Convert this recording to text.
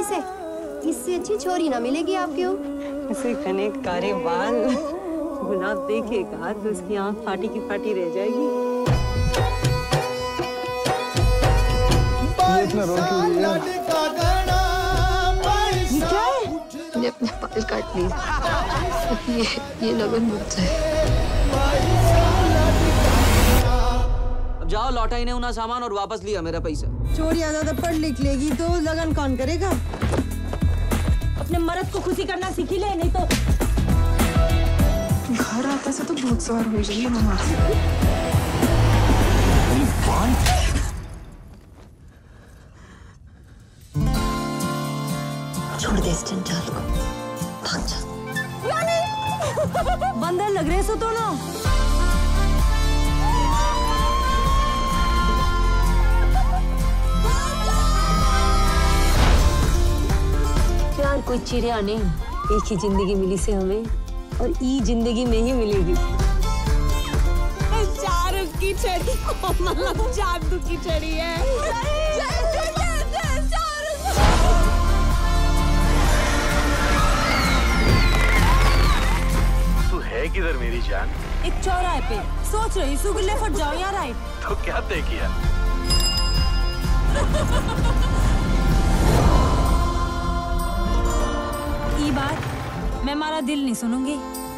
से। इससे अच्छी छोरी ना मिलेगी आपको। ऐसे कने कारे बाल गुलाब देखेगा तो उसकी आंख फाटी की फाटी रह जाएगी। ये इतना रो क्यों रही है? ये क्या है? मुझे अपने बाल काट लिए। ये लगन मुझ जाए। अब जाओ, लौटा ही नहीं उना सामान और वापस लिया मेरा पैसा। चोरियां ज्यादा पढ़ लिख लेगी तो लगन कौन करेगा? अपने मर्द को खुशी करना सीखी ले, नहीं तो घर आता से तो भूत सवार हो जाएगी मामा। छोड़ दे इस जंजाल को, भाग जा। बंदर लग रहे सो तो ना। प्यार कोई चिड़िया नहीं, एक ही जिंदगी मिली से हमें और ई जिंदगी में ही मिलेगी। शाहरुख की छड़ी मतलब जादू की छड़ी है। तू है किधर मेरी जान? एक चौराहे पे सोच रही सुगले फट जाओ यार। राइट तो क्या तय किया? ये बात मैं हमारा दिल नहीं सुनूंगी।